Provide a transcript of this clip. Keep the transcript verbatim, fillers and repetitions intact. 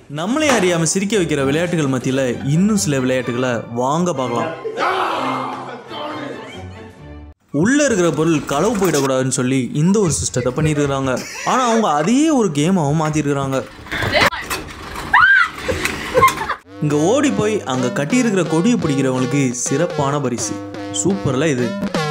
நம்மளே அறியாம சிரிக்க வைக்கிற விளையாட்டுகள் மத்தியில இன்னும் சில விளையாட்டுகளை வாங்க பார்க்கலாம். உள்ள இருக்கிற பொருள் களவு போயிடக்கூடாதுன்னு சொல்லி இந்த ஒரு சிஸ்டத்தை பண்ணியிருக்கிறாங்க. ஆனா அவங்க அதையே ஒரு கேமாவும் மாத்திருக்கிறாங்க. இங்க ஓடி போய் அங்க கட்டி இருக்கிற கொடியை பிடிக்கிறவங்களுக்கு சிறப்பான பரிசு. சூப்பர்ல இது.